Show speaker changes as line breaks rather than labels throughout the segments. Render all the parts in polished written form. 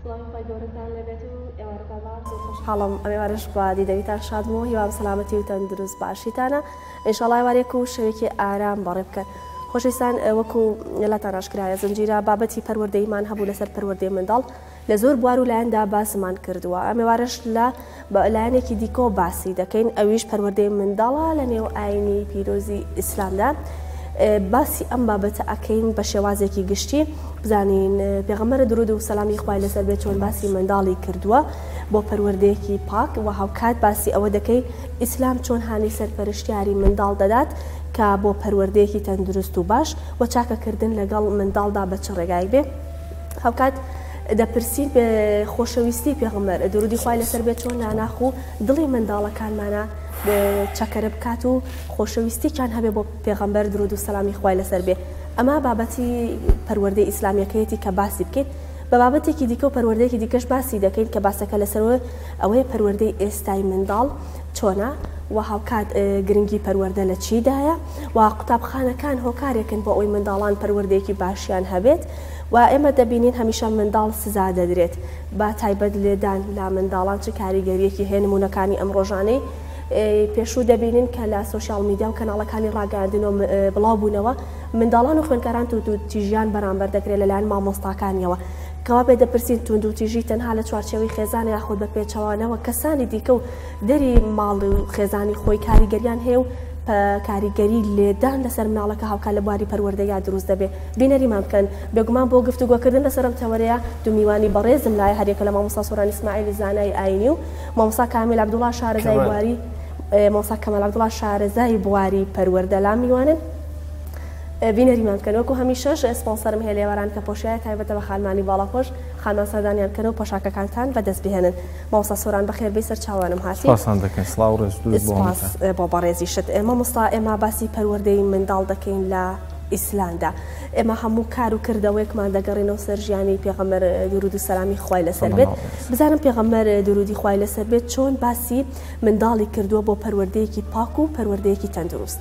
حاڵم ئەمێوارش بە دیدەویتان شاد بوو هیوام سەلامەتی و تەندروست باشیتانە ئینشاڵڵا وارێک و شەوێکی ئارام بەڕێ بکەن خۆشەویستان وەکو لەتان ئاشکرایە زنجیرە بابەتی پەروەردەیمان هەبوو لەسەر پەروەردەی منداڵ لە زۆر بوار و لایەندا باسمان کردووە ئەمێوارش لە لایەنێکی دیکۆ باسی دەکەین ئەویش پەروەردەی منداڵە لە نێو ئاینی پیرۆزی ئیسلامدا باسی ئەم بابەتە ئەکەین بە شێوازێکی گشتی بزانین پێغەمبەر درود و سەلامی خوای لەسەر بێت چۆن باسی منداڵی کردووە بۆ پەروەردەیەکی پاک و هاوکات باسی ئەوە دەکەی ئیسلام چۆن هانی سەرپەرشتیاری منداڵ دەدات کە بۆ پەروەردەیەکی تەندروست و باش و چاکەکردن لەگەڵ منداڵدا بە چ ڕێگای بێ هاوکات دەپرسین بە خۆشەویستی پێغەمبەر درودی خوای لەسەر بێت چۆن ناناخ و دڵی منداڵەکانمانە چەکەرە بکات و خۆشەویستیان هەبێ بۆ پێغەمبەر درود و سەلامی خوای لەسەر بێ ئەمە بابەتی پەروەردەی ئیسلامیەکەیەتی کە باسی بکەیت بە بابەتێکی دیکە و پەروەردەیەکی دیکەش باسی دەکەین کە باسەکە لەسەرەوە ئەوەیە پەروەردەی ئێستای منداڵ چۆنە و هاوکات گرنگی پەروەردە لە چیدایە و قوتابخانەکان هۆکارێکن بۆ ئەوەی منداڵان پەروەردەیەکی باشیان هەبێت و ئێمە دەبینین هەمیشە منداڵ سزا دەدرێت با تایبەت لێدان لا منداڵان چ کاریگەریەکی هەیە نمونونەکانی ئەم ڕۆژانەی پێشوو دەبینین کە لە سوۆشیال میدیا و کەناڵەکانی ڕاگەاندنەوە بڵاو بوونەوە منداڵان و خوێندکاران و تیژیان بەرامبەر دەکرێت لەلایەن مامۆستاکانیەوە کەوا بێ دەپرسین تونند و تیژی تەنها لە چوارچێوەی خێزانە یاخود بە پێچەوانەوە کەسانی دیکە و دەری ماڵ و خێزانی خۆی کاریگەریان هەیە و کاریگەری لێدان لەسەر مناڵەکە هاوکات لە بواری پەروەردەیە دروست دەبێت بینەریمان بکەن بێگومان بۆ گفتوگۆکردن لەسەرم تەوەرەیە دوو میوانی بەڕێزم لای هەرێکە لە مامۆستا سۆران ئیسماعیل زانای ئاینی و مامۆستا کامیل عەبدوڵڵا شارەزای بواری مامۆستا کەمال عەبدوڵڵا شارەزای بواری پەروەردە لا میوانن بینەریمان بکەن وەکو هەمیشەش ئسپۆنسەرم هەیە لێوەران کە پۆشایە تایبەتە بە خانمانی باڵاپۆش خانمان سەردانیان کەن و پۆشاکەکانتان بەدەست بهێنن مامۆستا سۆران بەخێربەی سەر چاوانم هاتی بۆ بەڕێزیشت مامۆستا ئێمە باسی پەروەردەی منداڵ دەکەین لە ئیسلامدا ئێمە هەموو کار و کردەوەیەکمان دەگەڕێنەوە سەر ژیانی پێغەمبەر درود و سەلامی خوای لەسەر بێت بزانم پێغەمبەر درودی خوای لەسەر بێت چۆن باسی منداڵی کردووە بۆ پەروەردەیەکی پاک و پەروەردەیەکی تەندروست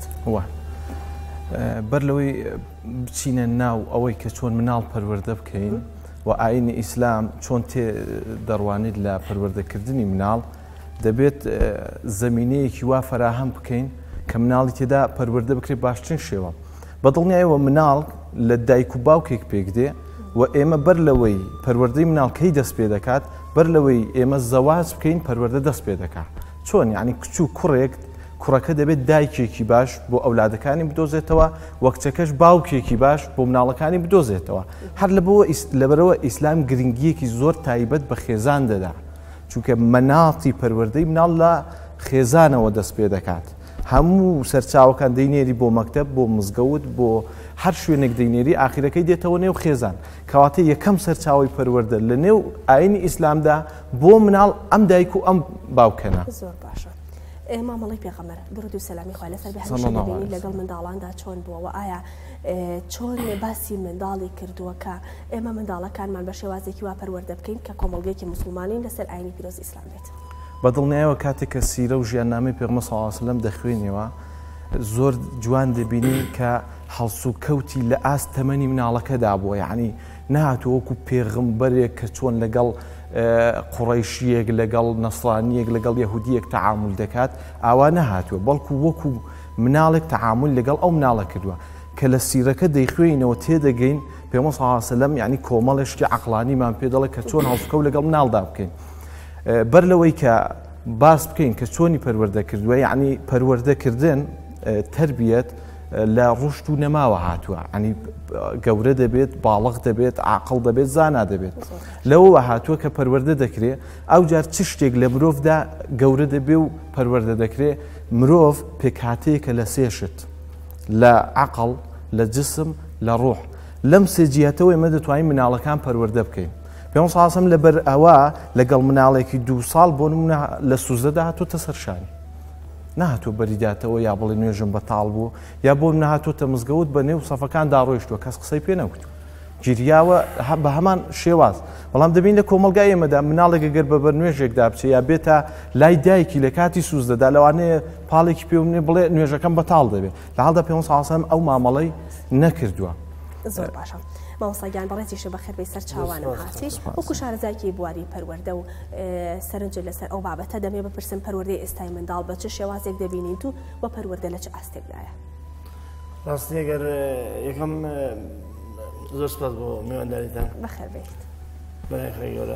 بەر لەوەی بچینە ناو ئەوەی کە چۆن مناڵ پەروەردە بکەین و ئاینی ئیسلام چۆن تێ دەڕوانیت لە پەروەردەکردنی مناڵ دەبێت زەمینەیەکی وا فراهەم بکەین کە مناڵی تێدا پەروەردە بکرێت باشترین شێوە بەدڵنیایەوە مناڵ لە دایک و باوکێک پێک دێ و ئێمە بەر لەوەی پەروەردەی مناڵ کەی دەست پێ دەکات بەر لەوەی ئێمە زەواج بکەین پەروەردە دەست پێ دەکات چۆن یعنی کچ و کوڕێک کوڕەکە دەبێت دایکێکی باش بۆ ئەولادەکانی بدۆزێتەوە وەکچەکەش باوکێکی باش بۆ مناڵەکانی بدۆزێتەوە هەر لەبەرەوە ئیسلام گرنگیەکی زۆر تایبەت بە خێزان دەدا چونکە مەناڵی پەروەردەی مناڵ لە خێزانەوە دەست پێ دەکات هەموو سەرچاوەکان دەینێری بۆ مەکتەب بۆ مزگەوت بۆ هەر شوێنێک دەینێری ئاخیرەکەی دێتەوە نێو خێزان کەواتە یەکەم سەرچاوی پەروەردە لە نێو ئاینی ئیسلامدا بۆ مناڵ ئەم دایک و ئەم باوکەنە
زۆر باشە مامەڵی پێغەمبەر درود و سەلامی خوای لەسەر بێت هەمیشە دەبینی لەگەڵ منداڵاندا چۆن بووە ئایا چۆن باسی منداڵی کردووە کە ئێمە منداڵەکانمان بە شێوازێکی وا پەروەردە بکەین کە کۆمەڵگەیەکی موسڵمانین لەسەر ئاینی پیرۆز ئیسلام بێت
بەدڵنیایەوە کاتێک کە سیرە و ژیاننامەی پێغەمبەر صلی الله علیه و سلم دەخوێنیەوە زۆر جوان دەبینی کە هەڵسو کەوتی لە ئاست تەمەنی مناڵەکەدا بووە یعنی نهاتووە وەکو پێغەمبەرێک کە چۆن لەگەڵ قوڕەیشیەک لەگەڵ نەسرانیەک لەگەڵ یەهودیەک تەعامل دەکات ئاوا نەهاتووە بەڵکو وەکو مناڵێک تەعامل لەگەڵ ئەو مناڵە کردووە کە لە سیرەکە دەیخوێنەوە تێدەگەین پێغەمبەر صلی الله علیه و سلم یعنی کۆمەڵێشتی عەقلانیمان پێ دەڵێت کە چۆن هەڵسوکەوت لەگەڵ مناڵدا بکەین بەر لەوەی کە باس بکەین کە چۆنی پەروەردە کردووە یعنی پەروەردەکردن تربیەت لە ڕشت و نەماوە هاتووە ینی گەورە دەبێت باڵغ دەبێت عاقڵ دەبێت زانا دەبێت لەوەوە هاتووە کە پەروەردە دەکرێت ئەو جار چ شتێک لە مرۆڤدا گەورە دەبێ و پەروەردە دەکرێت مرۆڤ پێکهاتەیەکە لە سێشت لە عەقڵ لە جسم لە ڕوح لەم سێ جیهەتەوە ئێمە دەتوانین مناڵەکان پەروەردە بکەین پێغەمبەر صلی الله علیه و سلم لەبەر ئەوە لەگەڵ مناڵێکی 2 ساڵ بۆ نمونە لە سوزدەدا هاتووەتە سەرشانی نهاتوو بەریداتەوە یا بڵێ نوێژم بەتاڵ بوو یا بۆ نهاتوۆتە مزگەوت بە نێو سەفەکاندا ڕۆیشتووە کەس قسەی پێ نەوت گیریاوە بە هەمان شێواز بەڵام دەبین لە کۆمەلگای ئێمەدا مناڵێک گەر بە نوێژێکدا بچێ یا بێتە لای دایکی لە کاتی سوزدەدا لەوانەیە پاڵێکی پێ بڵێ نوێژەکەم بەتاڵ دەبێت لە حاڵدا پێغەمبەر صلی الله علیه و سلم ئەو مامەڵەی نەکردووە
زۆر باشە مامۆستاگیان بەڕێزیش بەخێر بێ سەر چاوانم هاتی وەکو شارەزایکی بواری پەروەردە و سەرنج لەسەر ئەو بابەتە دەمێ بپرسم پەروەردەی ئێستای منداڵ بە چ شێوازێک دەبینیت و پەروەردە لە چ ئاستێکدایە؟
ڕاستی ئەگەر یەکەم زۆر سپاس بۆ میوانداریتان
بەخێر بێت
بەڵای خێر گەورە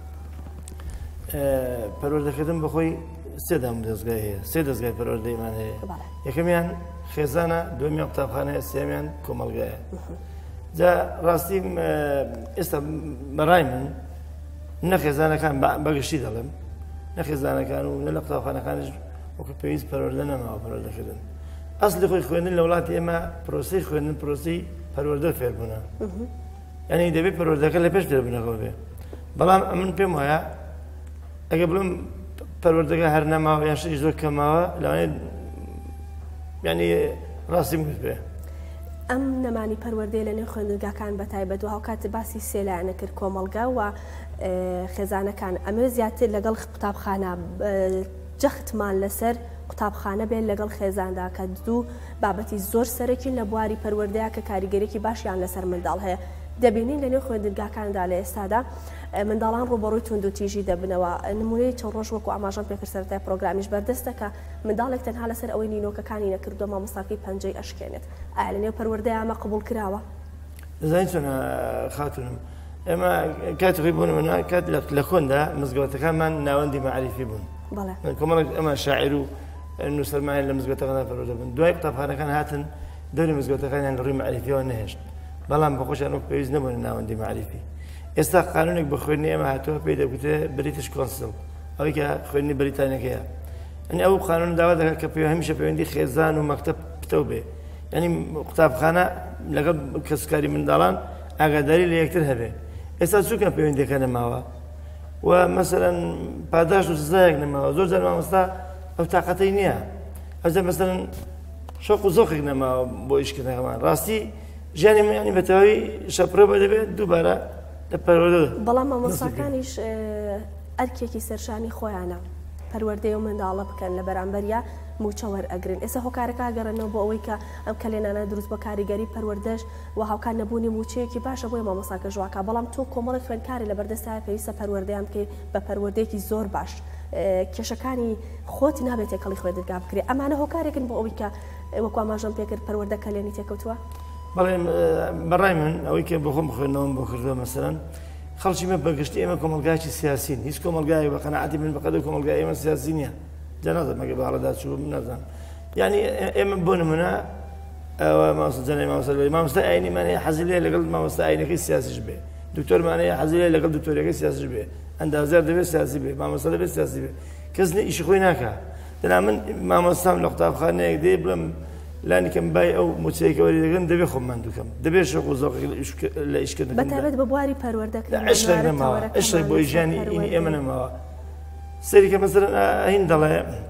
پەروەردەکردن بەخۆی سێ دەستگای هەیە سێ دەستگای پەروەردەیمان هەیە یەکەمیان خێزانە دومیان قوتابخانەیە سێمیان کۆمەڵگایە جا ڕاستی ئێستا بەڕای من نە خێزانەکان بەگشتی دەڵێم نە خێزانەکان و نە لە قوتابخانەکانیش وەکو پێویست پەروەردە نەماوە پەروەردەکردن ئەسلی خۆی خوێندن لە وڵاتی ئێمە پرۆسەی خوێندن پرۆسەی پەروەردە فێربوونە یعنی دەبێت پەروەردەکە لە پێش فێربوونەوە بێ بەڵام من پێم وایە ئەگە بڵم پەروەردەکە هەر نەماوە یان شتێکی زۆر کەماوە لەوانەیە یعنی ڕاستی گوت بێ
ئەم نەمانی پەروەردەی لە نێو خوێندنگاکان بەتایبەت و هاوکات باسی سێلایەنە کرد کۆمەڵگا و خێزانەکان ئەمە زیاتر لەگەڵ قوتابخانە جەختمان لەسەر قوتابخانە بێت لەگەڵ خێزاندا کە دوو بابەتی زۆر سەرەکین لە بواری پەروەردەیە کە کاریگەرێکی باشیان لەسەر منداڵ هەیە دەبینین لە نێو خوێندنگاکاندا لە ئێستادا منداڵان ڕوبەڕووی تونند و تیژی دەبنەوە نمونەی چەند ڕۆژ وەکو ئاماژەم پێکرد سەرەتای پرۆگرامیش بەردەستە کە منداڵێک تەنها لەسەر ئەوەی نینۆکەکانی نەکردووە مامۆستاکەی پەنجەی ئەشکێنێت ئایا لە نێو پەروەردەیە ئەمە قبوڵ کراوە؟
دەزانیت چۆنە خاتونم ئێمە کاتی خۆی بوون منە کات لە کۆندا مزگەوتەکانمان ناوەندی مەعریفی بوون کۆمەڵێک ئەمە شاعیر و نووسەرمایان لە مزگەوتەکاندا پەروەردە بوون دوای قوتابخانەکان هاتن دەوری مزگەوتەکانیان لە ڕووی مەعریفیەوە نەهێشت بەڵام بەخۆشیان وەک پێویست نەبوون ناوەندی مەعریفی ئێستا قانونێک بە خوێندنی ئێمە هاتووە پێی دەگوترێ بریتیش کۆنسڵ ئەوەی کە خوێندنی بریتانیەکەیە ئەنی ئەو قانون داوا دەکات کە هەمیشە پەیوەندی خێزان و مەکتەب پتە بێ ینی قوتابخانە لەگەڵ کەسکاری منداڵان ئاگاداری لە یەکتر هەبێ ئێستا چووکە پەیوەندیەکە نەماوە و مەسەرەن پاداش و سزایەک نەماوە زۆر جار مامۆستا ئەو تااقەتەی نییە ئەوجا مەسەرەن شۆق و زۆقێک نەماوە بۆ ئیشکردنەکەمان ڕاستی ژیانی منیانی بەتەواوی شەپڕە بە دەبێت دووبارە لە پەروەردە
بەڵام مامۆستاکانیش ئەرکێکی سەرشانی خۆیانە پەروەردەی و منداڵە بکەن لە بەرامبەریا موچە وەرئەگرن ئێستا هۆکارەکە گەڕێنەوە بۆ ئەوەی کە ئەم کلێنانە دروست بە کاریگەری پەروەردەش و هاوکار نەبوونی موچەیەکی باشە بۆی مامۆستاکە ژواکە بەڵام تۆ کۆمەڵی خوێندکاری لە بەردەستای پێویستە پەروەردەیان بکەیت بە پەروەردەیەکی زۆر باش کێشەکانی خۆت نابێت تێکەڵی خوێندنگا بکرێت ئەمانە هۆکارێکن بۆ ئەوەی کە وەکو ئاماژەم پێکرد پەروەردە کلێنی تێکەوتووە
بەڵێ بەڕای من ئەوەی کە بەخۆم بخوێنەوەم بۆ کردووە مەسەرەن خەڵکی مە بەگشتی ئێمە کۆمەلگایکی سیاسین هیچ کۆمەلگای بە قەناعەتی من بەقەدر کۆمەلگای ئێمە سیاسی نییە جا نازانم ئەگەر باڵەدا چوو نازانم یعنی ئێمە بۆ نمونە ئەوە مامۆستا ئاینیمان هەیە حەزی لێ لەگەڵ مامۆستا ئاینەکەی سیاسیش بێ دکتۆرمان هەیە حەزی لێ لەگەڵ دکتۆرەکەی سیاسیش بێ ئەندازیار دەبێت سیاسی بێ مامۆستا دەبێت سیاسی بێ کەس ئیشی خۆی ناکە دەنا من مامۆستام لە قوتابخانەیەک دێ بڵم لانی کەم بای ئەو موچەیەکە وەری دەگرن دەبێت خۆمان دووکەم دەبێت شەق و زۆقێک لە ئیشکردن
بەتابەت بە بواری پەروەردەکردن
عشقێک نەماوە عشقێک بۆ ژیانی ئینی ئێمە نەماوە سەری کە مەسەرەن هین دەڵێ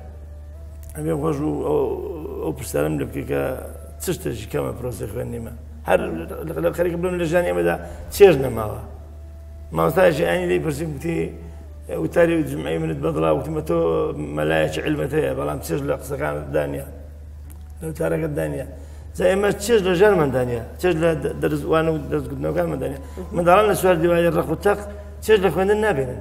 ئەبێ خۆش و ئەو پرسیارم لێ بکەی کە چ شتێکی کەمە پرۆسەی خوێندنیمە هەر لە خەریکە بڵم لە ژیانی ئێمەدا چێژ نەماوە مامۆستایەکی ئاینی لێی پرسیم گوتی وتاری جمعی منت بەدڵا وتیمە تۆ مەلایەکی عیلمت هەیە بەڵام چێژ لە قسەکانت دانیە لە وتارەکەت دانیە جا ئێمە چێژ لە ژیانمان دانیە چێژ لە دەرزوان و دەستگوتنەوەکانمان دانیە منداڵان لە سوار دیواری ڕق و تەق چێژ لە خوێندن نابێنن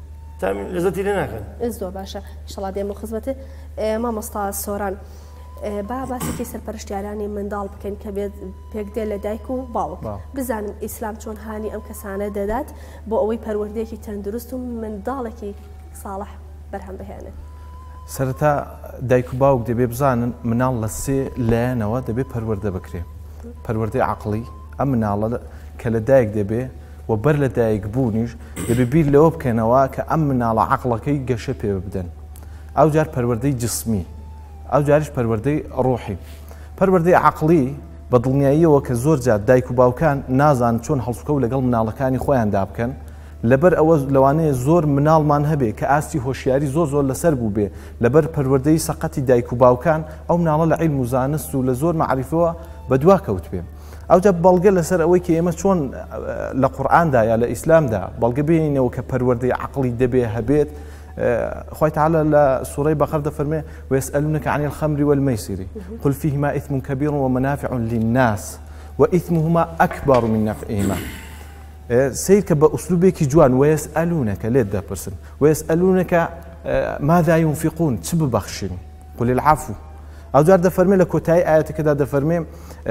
لەزەتی لێ ناکەن
زۆر باشە ئینشەڵا دێم بۆ خزمەتت مامۆستا سۆران با باسێکی سەرپەرشتیارانی منداڵ بکەین کە بێت پێک دێ لە دایک و باوک بزانم ئیسلام چۆن هانی ئەم کەسانە دەدات بۆ ئەوەی پەروەردەیەکی تەندروست و منداڵێکی ساڵح بەرهەم بهێنێت
سەرەتا دایک و باوک دەبێ بزانن مناڵ لە سێ لایەنەوە دەبێت پەروەردە بکرێ پەروەردەی عەقڵی ئەم مناڵە کە لە دایک دەبێ و بەر لە دایک بوونیش دەبێ بیر لەوە بکەنەوە کە ئەم مناڵە عەقڵەکەی گەشە پێ بدەن ئەو جار پەروەردەی جسمی ئەو جاریش پەروەردەی ڕۆحی پەروەردەی عەقڵی بە دڵنیاییەوە کە زۆر جار دایک و باوکان نازان چۆن هەڵسوکەوت لەگەڵ مناڵەکانی خۆیاندا بکەن لەبەر ئەوە لەوانەیە زۆر مناڵمان هەبێ کە ئاستی هۆشیاری زۆر لەسەر بوو بێ لەبەر پەروەردەی سەقەتی دایک و باوکان ئەو مناڵە لە عیلم و زانست و لە زۆر مەعریفەوە بەدوا کەوت بێ ئەوجا بەڵگە لەسەر ئەوەی کە ئێمە چۆن لە قورئاندا یا لە ئیسلامدا بەڵگە بێنینەوە کە پەروەردەی عەقڵی دەبێ هەبێت خوای تعالى لسورة بقرة فرمي ويسألونك عن الخمر والميسر قل فيهما إثم كبير ومنافع للناس وإثمهما أكبر من نفعهما. سيرك بأسلوبك جوان ويسألونك ليه ده برسن ويسألونك ماذا ينفقون تشب بخشين قل العفو أو جار دفرمي لك وتاي آيات كده دفرمي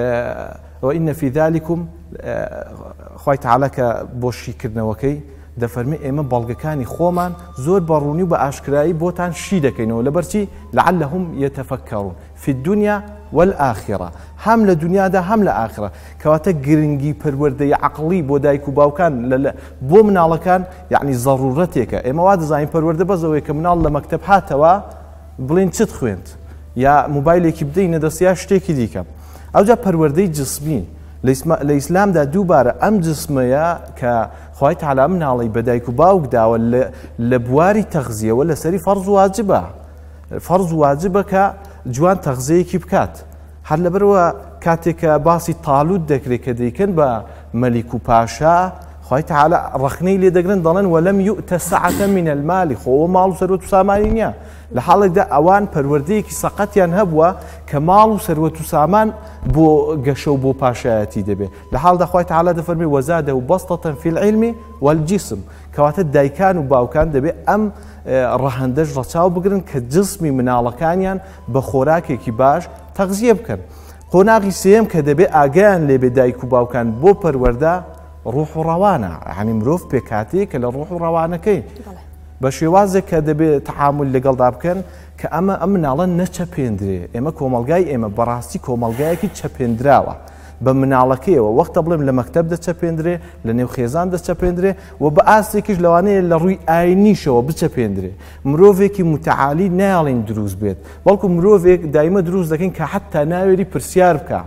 وإن في ذلكم خويت عليك بوشي كرنا وكي دفرمي إما بلغكاني خومان زور باروني وبأشكرائي بوتان شيدكين ولبرتي لعلهم يتفكرون في الدنيا والآخرة هم لدنيا دا هم لآخرة كواتا جرينجي پروردي عقلي بودايكو باوكان بو منالا كان يعني ضرورتك إما واد زين پرورده بزوي كمنال لمكتب هاتوا بلين چت خوينت يا موبايلك بدين دسيا شتيكي ديكم او جا پروردي جسمي الإسلام دا دوباره ام جسميا كخوايت على منالي بدايكو باوك دا ولا لبواري تغذية ولا سري فرض واجبه كجوان تغذية كيبكات هل بروا كاتك باسي طالوت دكري كديكن با ملك باشا خوايت على رخني لي دقرن ضلن ولم يؤت سعة من المال خو مال ثروة سامانيا لحالك ده اوان پرورديك سقط ينهبوا كمال ثروة سامان بو قشو بو باشاتي دبي لحال ده خوايت على ده فرمي وزاده بسطة في العلم والجسم كواتت دايكان وباوكان دبي ام رهندج رچاو بگرن كجسمي منالكانيان بخوراكي باش تغذيه بكن قوناغي سيم كدبي اگان لي بدايكو باوكان بو پرورده روح روانه يعني مروف بكاتي كلا روح روانه كي باش يوازك كدبي تعامل لقل دابكن كأما منالا نتشابيندري اما كومالغاي اما براستي كومالغاي كي تشابيندراوا بمنالكي ووقت بلم لمكتب ده تشابيندري لنيو خيزان ده تشابيندري وباسي كيش لواني لروي اينيشو بتشابيندري مروفيكي متعالي نالين دروز بيت بالكو مروفيك دائما دروز لكن كحتى ناويري برسيار بكا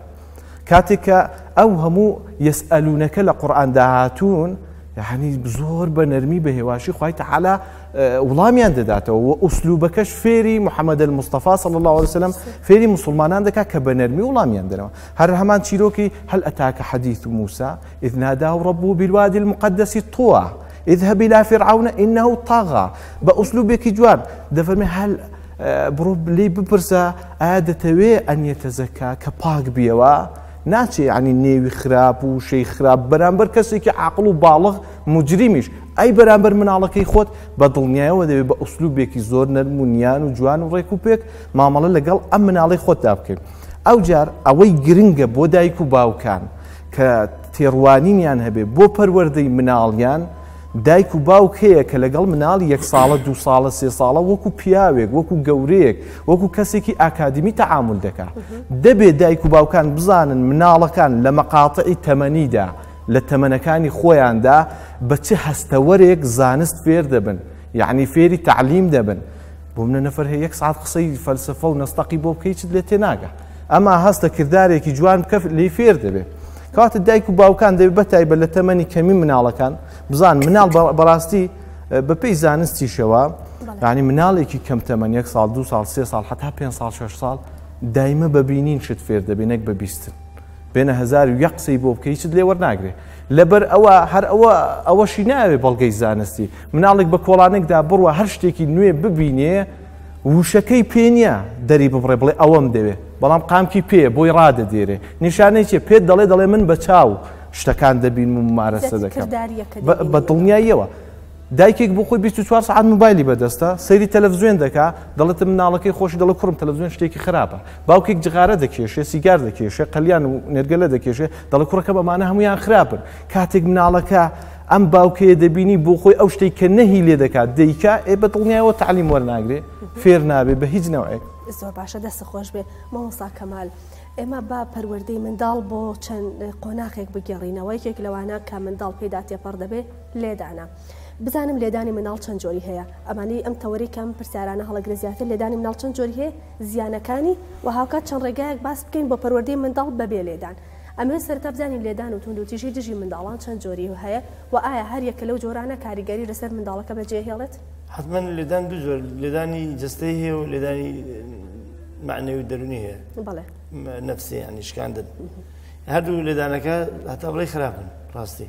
كاتك اوهمو يسالونك لقران دهاتون يعني بزور بنرمي بهواشي خويت على وڵامیان دەداتەوە و ئوسلوبەکەش فێری محەممەد المستەفا صلی الله عليه وسلم فێری مسلمانان دەکات کە بە نەرمی وڵامیان دەنەوە هەر هەمان چیرۆکی هەل ئەتاکە حەدیث موسى إذ ناداه ربه بالوادي المقدس طوى اذهب إلى فرعون إنه طغى بأسلوبێکی جوان دەفەرمێ هەل بڕۆ لێی بپرسە ئایا دەتەوێت ئەن یەتەزەکا کە پاک بیەوە ناچێ يعني نێوی خراپ و شەی خراپ بەرامبەر کەسێکی عاقڵ و باڵغ مجریمیش ئەی بەرامبەر مناڵەکەی خۆت بە دڵنیایەوە دەوێت بە ئوسلوبێکی زۆر نەرم و نیان و جوان و ڕێک و پێک مامەڵە لەگەڵ ئەم مناڵەی خۆتدا بکەیت ئەو جار ئەوەی گرنگە بۆ دایک و باوکان کە تێڕوانینیان هەبێ بۆ پەروەردەی مناڵیان دایک و باوک هەیە کە لەگەڵ مناڵی 1 ساڵە 2 ساڵە 3 ساڵە وەکو پیاوێک وەکو گەورەیەک وەکو کەسێکی ئاکادمی تەعامل دەکات دەبێت دایک و باوکان بزانن مناڵەکان لە مەقاتعی تەمەنیدا لە تەمەنەکانی خۆیاندا بە چه هەستەوەرێک زانست فێر دەبن یعنی فێری تعلیم دەبن بۆ منە نەفەر هەیە 1 ساعت قسەی فەلسفە و نەستەقی بۆ بکەی چت لێ تێناگە ئەما هەستە کردارێکی جوان بکە لێی فێر دەبێت کاتە دایک و باوکان دەبێت بەتایبەت لە تەمەنی کەمی مناڵەکان بزان مناڵ بەڕاستی بەپێی زانستیشەوە یعنی مناڵێکی کەم تەمەن 1 ساڵ 2 ساڵ 3 ساڵ حتا 5 ساڵ 6 ساڵ دایمە بەبینین شت فێر دەبێت نەک بە بیستن بێنە 1001 قسەی بۆ بکەی چت لێ وەرناگرێ لەبەر ئەوە هەر ئەوەشی ناوێ بەڵگەی زانستی مناڵێک بە کۆڵانێکدا بڕوە هەر شتێکی نوێ ببینێ وشەکەی پێ نییە دەری ببڕێ بڵێ ئەوەم دەوێ بەڵام قامکی پێ بۆی ڕادەدێرێ نیشانەی چێ پێت دەڵێ من بە چاو شتەکان دەبین و ممارەسە دەکەم بە دڵنیاییەوە دایکێک بۆ خۆی 24 ساعت موبایلی بەدەستە سەیری تەلەڤیزیۆن دەکا دەڵێت مناڵەکەی خۆشی دەڵێ کوڕم تەلەڤیزیۆن شتێکی خراپە باوکێک جغارە دەکێشێ سیگار دەکێشێ قەلیان و نێرگەلە دەکێشێ دەڵێ کوڕەکە بەمانە هەمویان خراپن کاتێک مناڵەکە ئەم باوکەیە دەبینی بۆ خۆی ئەو شتێک کە نەهی لێ دەکات دەیکا بە دڵنیایەوە تعلیم وەرناگرێ فێر نابێ بە هیچ نەوەیەک
زۆر باشە دەستە خۆش بێ مامۆستا کەمال ئێمە با پەروەردەی منداڵ بۆ چەند قۆناغێک بگەڕینەوە یەکێک لەوانە کە منداڵ پێدا تێپەڕ دەبێ لێدانە بزانم لێدانی مناڵ چەند جۆری هەیە ئەمانی ئەم تەوەری کەم پرسیارانە هەڵەگرە زیاتر لێدانی مناڵ چەند جۆری هەیە زیانەکانی و هاوکات چەند ڕێگایەک باس بکەین بۆ پەروەردەی منداڵ بەبێ لێدان ئەمە سەرتا بزانین لێدان و توندوتیژی دژی منداڵان چەند جۆری هەیە و ئایا هەر یەکە لەو جۆرانە کاریگەری لەسەر منداڵەکە بەجێهێڵێت
حتما لێدان دوو جۆر لێدانی جستەی هەیە و لێدانی معنەوی دەرونی هەیە
بەڵێ
نفسی ینی شکاندن هەردوو لێدانەکە هەتا بڵێ خراپن ڕاستی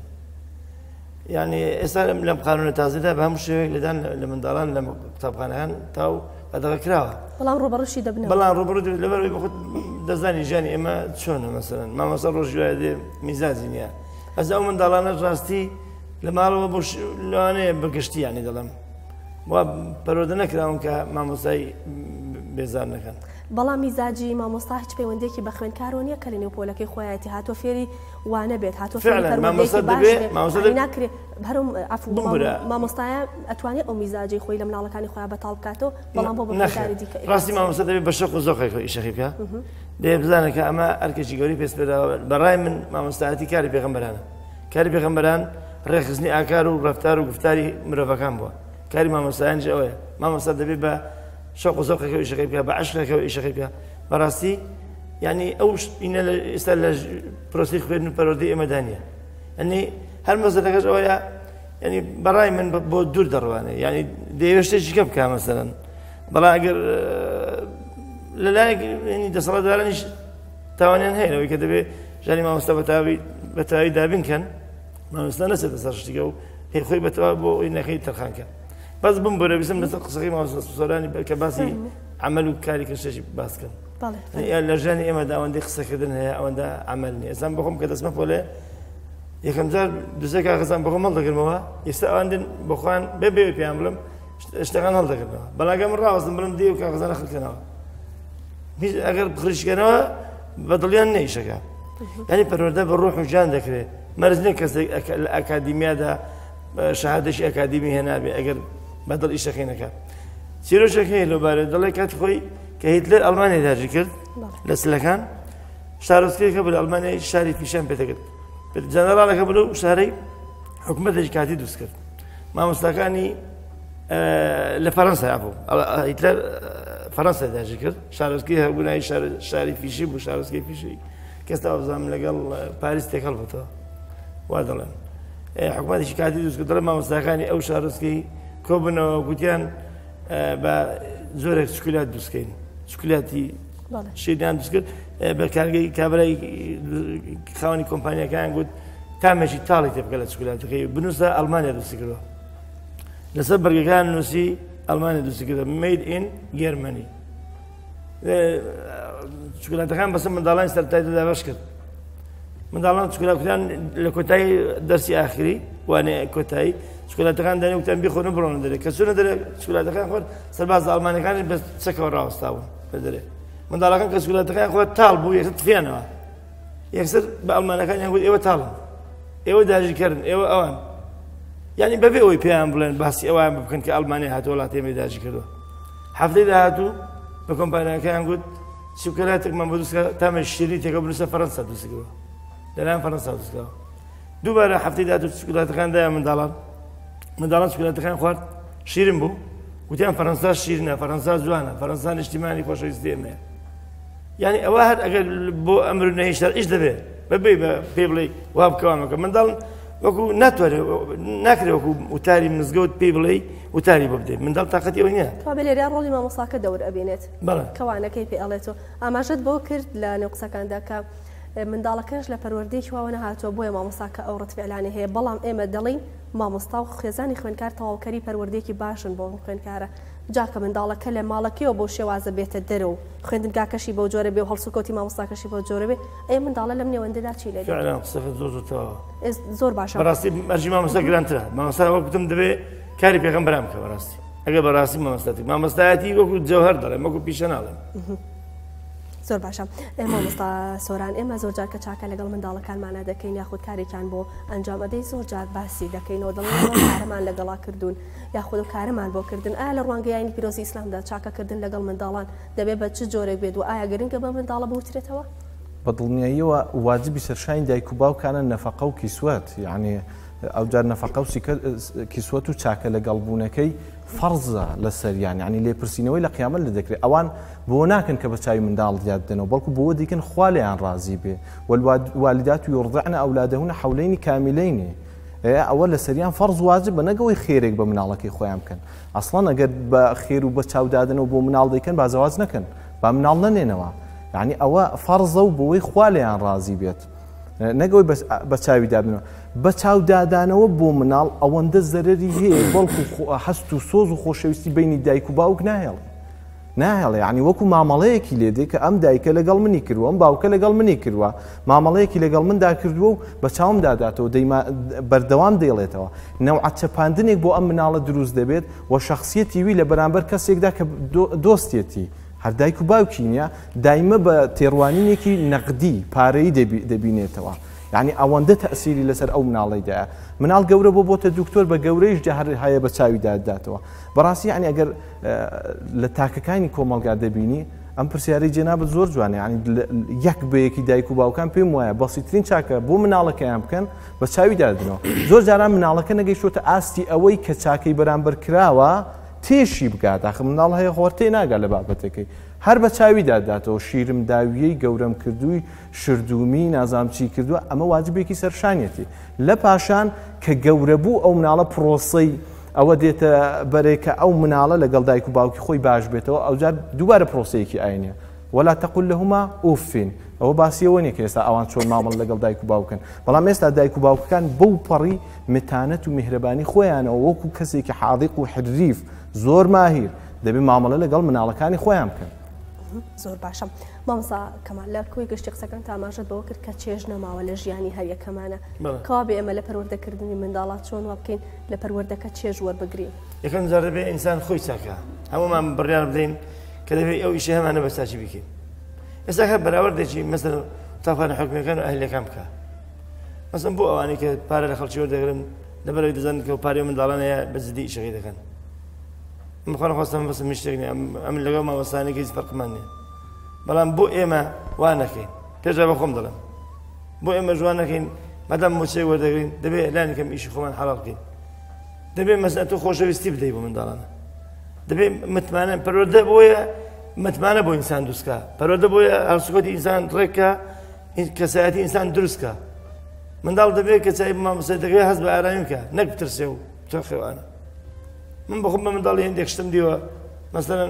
يعني ئێستا لەم قانونە تازەدا بە هەموو شێوەیەک لێدان لە منداڵان لە قوتابخانەکان تاو قەدەغە کراوە
بەڵام ڕوبەڕوشی دەبنەوە
بەڵام ڕوبەڕوو لەبەرەوەی بەخۆت دەزانی ژیانی ئێمە چۆنە مەسەلەن مامۆستا ڕۆژگوایە دێ میزازی نییە ئەس ئەو منداڵانە ڕاستی لە ماڵەوە بۆ لەوانەیە بەگشتیانی دەڵێم وا پەرۆدە نەکراون کە مامۆستای بێزار نەکەن
بەڵام میزاجی مامۆستا هیچ پەیوەندێکی بە خوێندکارۆ نییە کە لە نێو پۆلەکەی خۆیەتی هاتۆ فێری وانە بێت هاتۆ ناکرێت هەروم مامۆستایە ئەتوانێت ئەو میزاجی خۆی لە مناڵەکانی خۆیان بەتاڵ بکاتەوە بەڵام بۆ بەکاری دیکە
ڕاستی مامۆستا دەبێت بە شەق و زۆقێکەوە ئیشەکەی بکە دەیە بزانە کە ئەمە ئەرکێکی گەوری پێست پێداوە بەڕای من مامۆستایەتی کاری پێغەمبەرانە کاری پێغەمبەران ڕێخستنی ئاکار و ڕەفتار و گفتاری مرۆڤەکان بووە کاری مامۆستایانش ئەوەیە مامۆستا دەبێت بە شوق و زۆقێکەوە ئیشەکەی بکە بە عەشقێکەوە ئیشەکەی بکە بەڕاستی یعنی ئەو ئینە ئێستا لە پرۆسی خوێندن و پەروەردەی ئێمەدا نییە یعنی هەر مەسەلەکەش ئەوەیە یعنی بەڕای من بۆ دوور دەڕوانێ یعنی دەیەوێت شتێکی کە بکە مەسەلەن بەڵام ئەگەر لەلایەک دەسەڵاتدارانیش تاوانیان هەیە ئەوەی کە دەبێت ژانی مامۆستا بەتەواوی دابین کەن مامۆستا نەچێتە سەر شتێکە و هی خۆی بەتەواو بۆ ئەوی نەکەی تەرخانکە بەس بم بۆرە بیسم لەسەر قسەکەی مامۆستا سۆرانی کە باسی عمل و کاری کردشی باس کرد لە ژیانی ئێمەدا ئەوەندەی قسەکردن هەیە ئەوەندە عمل نییە ئێستا بخۆم کە دەستمە پۆلێ یەکەم جار دووسێ کاغەزان بەخۆم هەڵدەگرمەوە ئێستا ئەوەندن بخۆیان بێ پێیان بڵم شتەکان هەڵدەگرنەوە بەڵاگەم ڕاوەستم بڵم دێ و کاغەزانە خەڵکەنەوە ئەگەر بخریشکەنەوە بەدڵیان نەیشەکە یعنی پەروەردە بە ڕۆح و جان دەکرێت مەرج نییە کەسێک لە ئەکادیمیادا شەهادەشی ئەکادیمی هێنابێ ئەگەر بەدڵ ئیشەکەی نەکات چیرۆشەکەی لەبارەت دەڵێ کاتی خۆی کە هیتلەر ئەڵمانیا داژی کرد لە سلەکان شارۆچکەیەکە بوو لە ئەڵمانیای شاری پیشان پێدەکرد جەنەڕاڵەکە بوو لەو شارەی حکوومەتێکی کاتی دروست کرد مامۆستاکانی لە فەڕەنسا بوو هیتلەر فەڕەنسا داژی کرد شارۆچکەی هەبوونای شاری پیشی بوو شارۆچکەی پیشی کەستا بزانم لەگەڵ پاریس تێکەڵ بووتەوە وا دەڵێن حکوومەتێکی کاتی دروست کرد دەڵێ مامۆستاکانی ئەو شارۆچکەی کۆبنەوە گوتیان بە زۆرێک چکولات دروستکەین چکولاتی شیدیان دروست کرد بە کارگەی کابرای خاوەنی کۆمپانیەکان گوت تامێکی تاڵی تێ بکە لە چکولاتەکەی بنووسە ئەڵمانیا دروستی کردەوە لەسەر بەرگەکان نووسی ئەڵمانیا دروستی کردەوە مەید ئین گێرمەنی چکولاتەکان بەسەر منداڵانی سەرەتایی دەدابەش کرد منداڵان چکولاتەکان لە کۆتایی دەرسی ئاخری وانێ کۆتایی چکولاتەکان دەنێ وتیان بیخۆن بڕۆنە دەرێ کە چوونە دەرێ چکولاتەکان خۆر سەرباز ئەڵمانیەکانی بە چەکەوە ڕاوەستاون بە دەرێ منداڵەکان کە چکولاتەکان خۆ تاڵ بوو یەکسەر تفیانەوە یەکسەر بە ئەڵمانەکانیان گوت ئێوە تاڵن ئێوە داژیکردن ئێوە ئەوان یعنی بەبێ ئەوەی پێیان بڵێن باسی ئەوان بکەن کە ئەڵمانیا هاتووە وڵاتی ئێمەی داژی کردووە هەفتەی داهاتوو بە کۆمپانیەکەیان گوت چکولاتێکمان بۆ دروستکە تامە شیری تێکە بنووسە فەڕەنسا دروستی کردووە لەلایەن فەڕەنسا دروستکراوە دووبارە هەفتەی داهاتوو چکولاتەکان دایان منداڵان چکولاتەکان خوارد شیرن بوو گوتیان فەڕەنسا شیرنە فەڕەنسا جوانە فەڕەنسا نیشتیمانی خۆشەویستی ئێمەیە یعنی ئەوە هەر ئەگەر بۆ ئەمر و نەهی شەرعیش دەبێت بەبێ بە پێ بڵێ وا بکەوامەکە منداڵ وەکو ناتوانێت ناکرێت وەکو وتاری مزگەوت پێی بڵێ وتاری بۆ بدەیت منداڵ تاقەتی ئەوە نییە
تا بەلێریا ڕۆڵی مامۆستاکە دەور ئەبێنێت کەوانەکەی پێ ئەڵێتەوە ئاماژەت بۆ کرد لە نێو قسەکاندا کە منداڵەکەش لە پەروەردەیەکی واوە هاتووە بۆیە مامۆستاکە ئەو ڕەتفعلانە هەیە بەڵام ئێمە دەڵێن مامۆستا و خێزانی خوێندکار تەواوکەری پەروەردەیەکی باشن بۆ خوێندکارە جاکە منداڵەکە لە ماڵەکەیەوە بۆ شێوازە بێتە دەرە و خوێندنگاکەشی بۆ جۆرە بێ و هەڵسوکەوتی مامۆستاکەشی بۆ جۆرە بێ ئەی منداڵە لەم نێوەندەدا چی لێ زۆر باشە
بەڕاستی مەرجی مامۆستا گرانترە مامۆستا وەکوتم دەبێت کاری پێغەمبەران بکە بەڕاستی ئەگەر بەڕاستی مامۆستایەتی وەکو جەوهەر دەڵێم وەکو پیشە ناڵێم
زۆر باشە مامۆستا سۆران ئێمە زۆر جار کە چاکە لەگەڵ منداڵەکانمانە دەکەین یاخود کارێکیان بۆ ئەنجام ئەدەی زۆر جار باسی دەکەینەوە دەڵێن کارەمان لەگەڵا کردوون یاخود و کارەمان بۆ کردن ئایا لە ڕوانگەیانی پیرۆزی ئیسلامدا چاکەکردن لەگەڵ منداڵان دەبێت بە چ جۆرێک بێت و ئایا گرنگە بە منداڵە بوترێتەوە
بەدڵنیاییەوە واجبی سەرشاین دایک و باوکانە نەفەقە و کیسوەت یعنی ئەو جار نەفەقە و کیسوەت و چاکە لەگەڵبوونەکەی فەرزە لەسەریان یعنی لێپرسینەوەی لە قیامەت لە دەکرێت ئەوان بۆ ناکەن کە بە چاوی منداڵ دیار بدەنەوە بەڵکو بۆ دیکەن خوا لێیان ڕازی بێ والوالدات یوڕضعن ئەولادەهن حەولەین کامیلەین ئەوە لەسەریان فەرز واجبە نەگەوەی خێرێک بە مناڵەکەی خۆیان بکەن ئەسڵەن ئەگەر بە خێر و بە چاودادنەوە بۆ مناڵ دەیکەن بازەواز نەکەن با مناڵ نەنێنەوە یعنی ئەوە فەرزە و بۆی خوا لێیان ڕازی بێت نەگەوەی بە چاوی دابنەوە بە چاودادانەوە بۆ مناڵ ئەوەندە زەرەری هەیە بەڵکو هەست و سۆز و خۆشەویستی بینی دایک و باوک ناهێڵێ ناهێڵێ ینی وەکو مامەڵەیەکی لێدێ کە ئەم دایکە لەگەڵ منی کردووە ئەم باوکە لەگەڵ منی کردووە مامەڵەیەکی لەگەڵ مندا کردووە و بە چاوم داداتەوە بەردەوام دێڵێتەوە نەوعەت چەپاندنێک بۆ ئەم مناڵە دروست دەبێت و شخصیەتی وی لە بەرامبەر کەسێکدا کە دۆستێتی هەر دایک و باوکی نیە دایمە بە تێڕوانینێکی نەقدی پارەی دەبینێتەوە یعنی ئەوەندە تەسیری لەسەر ئەو مناڵیدایە مناڵ گەورە بۆتە دکتۆر بە گەورەیش هەر هەیە بە چاویدا داداتەوە بەڕاستی ینی ئەگەر لە تاکەکانی کۆمەڵگا دەبینی ئەم پرسیارەی جێنابەت زۆر جوانە ینی یەک بەیەکی دایک و باوکان پێم وایە بەسیترین چاکە بۆ مناڵەکەیان بکەن بە چاوی دادنەوە زۆر جاران مناڵەکە نەگەیشتۆتە ئاستی ئەوەی کە چاکەی بەرامبەر کراوە تێشی بگات ئاخ مناڵ هەیە خۆرتەی ناگات لە بابەتەکەی هەر بە چاوی داداتەوە شیرم داویەی گەورەم کردووی شردومی نازام چی کردووە ئەمە واجبێکی سەرشانیەتی لە پاشان کە گەورە بوو ئەو مناڵە پرۆسەی ئەوە دێتە بەرێکە ئەو مناڵە لەگەڵ دایک و باوکی خۆی باش بێتەوە ئەوجار دووبارە پرۆسەیەکی ئاینە ولا تقل لهما ئوفین ئەوە باسیەوە نیە کە ئێستا ئەوان چۆن مامەڵ لەگەڵ دایک و باوکن بەڵام ئێستا دایک و باوکەکان بەو پەڕی متانەت و میهرەبانی خۆیانەوە وەکو کەسێکی حاذق و حریف زۆر ماهیر دەبێت مامەڵە لەگەڵ مناڵەکانی خۆیان بکەن
زۆر باشە مامۆستا کەمال لە کوێی گشتی قسەکەم تاماژەت بەوە کرد کە چێژ نەماوە لە ژیانی هەر یەکەمانە کەوا بێ ئێمە لە پەروەردەکردنی منداڵات چۆن وا بکەین لە پەروەردەکە چێژ وەربگرین
یەکەم جار دەبێت ئینسان خۆی چاکە هەمومان بڕیار بدەین کە دەبێت ئەو ئیشە هەمانە بەساچی بکەین ئێستا کە بەراوردێکی مەسەڵەن تاپانە حکومەکان و ئەهلیەکان بکە مەسەڵەن بۆ ئەوانەی کە پارە لە خەڵکی وەردەگرن لەبەرەوەی دەزانن کە پارەی منداڵان هەیە بەجددی ئیشەکەی دەکەن من خواستم بەسم شتێک نییە ئەم لەگەڵ مامۆستایانێکی هیچ فەرقمان نییە بەڵام بۆ ئێمە وا نەکەین پێشا بە خۆم دەڵێم بۆ ئێمە جوان نەکەین مەدام موچەی وەردەگرین دەبێت ئەلانێکم ئیشی خۆمان حەڵال بکەین دەبێت مەسەلەن تۆ خۆشەویستی بدەیت بۆ منداڵانە دەبێت متمانە پەروەردە بۆیە متمانە بۆ ئینسان دروستکە پەروەردە بۆیە هەڵسوکەتی ئینسان ڕێککە کەسایەتی ئینسان دروستکە منداڵ دەبێت کە چای مامۆستای دەکرێت هەست بە ئارامی بکە نەک بترسێ و تۆ خێوانە من بەخۆم بە منداڵی هەندێک شتم دیوە مەسەلەن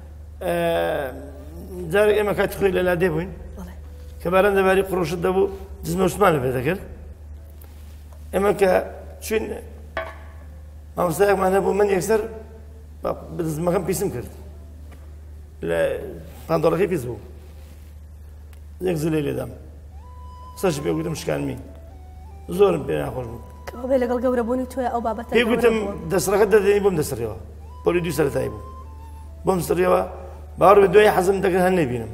جارێک ئێمە کاتی خۆی لەلا دێ بووین کە باران دەباری قڕۆشت دەبوو جزمە عوسمان لە پێ دەکرد ئێمە کە چوین مامۆستایەکمان هەبوو من یەکسەر دزمەکەم پیسم کرد لە پانتۆڵەکەی پیس بوو یەک زلەی لێدام سەرش پێ گوتم شکانمی زۆرم پێ ناخۆش بوو
بێ لەگەڵ گەورەبوونی تۆیە ئەو بابەتە
پێی گوتم دەسڕەکەت دەدەنی بۆم دەسڕێەوە پۆلی دوو سەرەتایی بوو بۆم سڕێەوە باوەڕ بە دوای حەزم دەکرد هەر نەبینم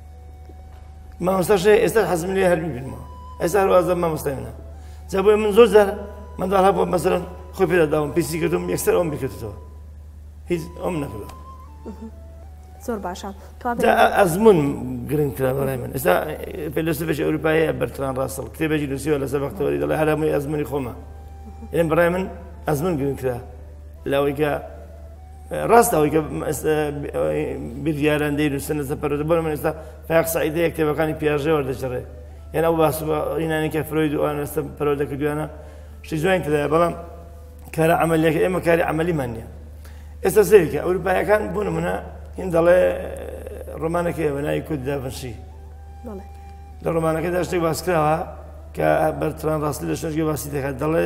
مامۆستاش ئێستا حەزم لێ هەر بیبینمەوە ئێستا هەروازە مامۆستای منە جا بۆیە من زۆر جار منداڵ هەبووە مەسەڵەن خۆی پێداداوم پیسی کردم یەکسەر ئەوم بیکردەوە هیچ ئەوم نەکردەوە
زۆر باشە
ئەزمون گرنگترا بەڕای من ئێستا فیلسوفێکی ئەوروپاییە بەرتران ڕاسڵ کتێبێکی نووسیوە لەسەر بەختەوەری دەڵێ هەر هەمووی ئەزمونی خۆمە یعنی بەڕای من ئەزمون گرنگترا لەوەی کە ڕاستە ئەوەی کە بیریارەندەی نووسن لەسەر پەروەردە بۆ من ئێستا فایق سەعیدەیە کتێبەکانی پیاژێ وەردەچڕێ یعنی ئەو باسوینانی کە فرۆید و ئەوان ئێستا پەروەردە کردویانە شتی جوانی تێدایە بەڵام کارە عەمەلیەکە ئێمە کاری عەمەلیمان نییە ئێستا سەیرکە ئەوروپایەکان بۆ نمونە هین دەڵێ ڕۆمانەکەی بەناوی کود دافنشی لە ڕۆمانەکەدا شتێک باس کراوە کە بەرتران ڕاستی لە شوێنێکی باسی دەکات دەڵێ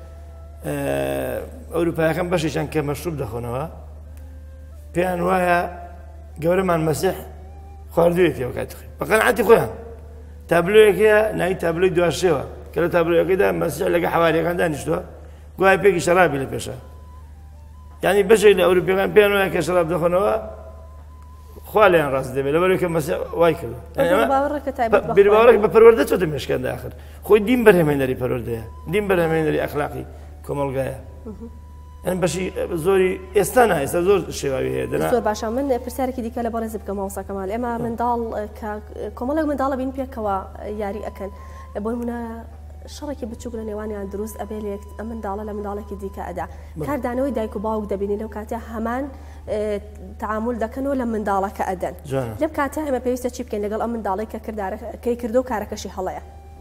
ئەوروپایەکان بەشێکیان کە مەشروب دەخۆنەوە پێیان وایە گەورەمان مەسیح خواردوویەتەوە کاتی خۆی بە قەنەعەتی خۆیان تابلۆیەکەیە ناوی تابلۆی دواشێوە کە لە تابلۆیەکەیدا مەسیح لەگەڵ حەواریەکان دانیشتووە گوایە پێکی شەرابی لە پێشە یعنی بەشێک لە ئەوروپیەکان پێیان وایە کە شەراب دەخۆنەوە خوا لێیان ڕاست دەبێت لەبەرەوەی کە مەسیح وای کردووە بیرباوەڕێک بە پەروەردە چۆتە مێشکەندە ئاخر خۆی دین بەرهەمهێنەری پەروەردەیە دین بەرهەمهێنەری ئەخلاقی کۆمەڵگایە ئەم بەشی زۆری ئێستا نا ئێستا زۆر شێواوی هەیە
زۆر باشە من پرسیارێکی دیکە لە بەڕێز بکەم مامۆستا کەمال ئێمە منداڵ کە کۆمەڵێک منداڵە بین پێکەوە یاری ئەکەن بۆ نمونە شەڕێکی بچووک لە نێوانیان دروست ئەبێ ئەم منداڵە لە منداڵێکی دیکە ئەدا کاردانەوەی دایک و باوک دەبینی لەو کاتە هەمان تعامل دەکەنەوە لە منداڵەکە ئەدەن لەم کاتە ئێمە پێویستە چی بکەین لەگەڵ ئەم منداڵی کە کەی کردو و کارەکەشی هەڵەیە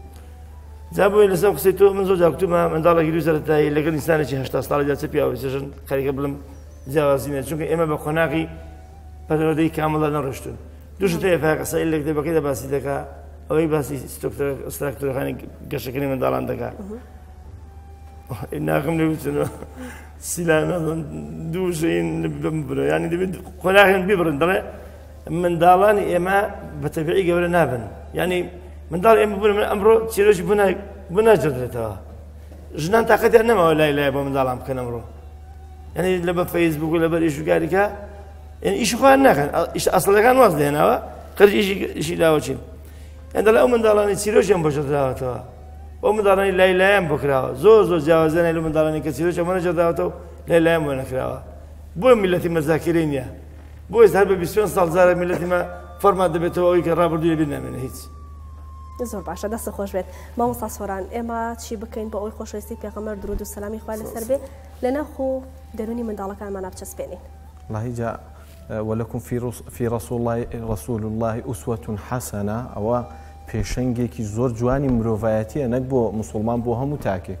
جا بۆیە لەسەر قسەی تۆ من زۆر جار گوتومە منداڵێکی دوو سەرەتایی لەگەڵ ئینسانێکی 80 ساڵیدا چ پیاوەسێژن خەریکە بڵم جیاوازی نیە چونکە ئێمە بە خۆناغی پەروەردەی کامڵە نەڕۆشتون دوو شت هەیە فایق سەعید لە کتێبەکەیدا باسی دەکات ئەوەی باسی ستراکتۆرەکانی گەشتکردنی منداڵان دەکات ناقم لي وتنو سلامة دوشين بمبرة يعني دبي خلاهم بيبرن دلنا من دالاني إما بتبعي قبل نابن يعني من دال إما بنا من أمره تيرج بنا جدرتها جنان تاقدي أنا ما ولا لا يبغى من دالام كان أمره يعني لما فيسبوك ولا بريش وقاريكا يعني إيش خوانا كان إيش أصلا كان واصل هنا خرج إيش لا وجين عند لا من دالاني تيرج يوم بجدرتها ومن دارني لا يم بكرة زو جوازنا لو من دارني كثير شو ما نجداوته لا يم ونكرا بو ملتي مذاكرين يا بو يذهب بسيون صال زار ملتي ما فرما دبته وي كرابر دي بينا من هيك
زۆر باشە دەست خۆش بێت مامۆستا سۆران ئێمە چی بکەین بە ئەوەی خۆشەویستی پێغەمبەر درود و سەلامی خوا لەسەر بێ لە ناخۆ دەرونی منداڵەکانمان بچەسپێنین
الله جاء ولكم في رسول الله أسوة حسنة أو پێشەنگێکی زۆر جوانی مرۆڤایەتیە نەک بۆ مسلمان بۆ هەموو تاکێک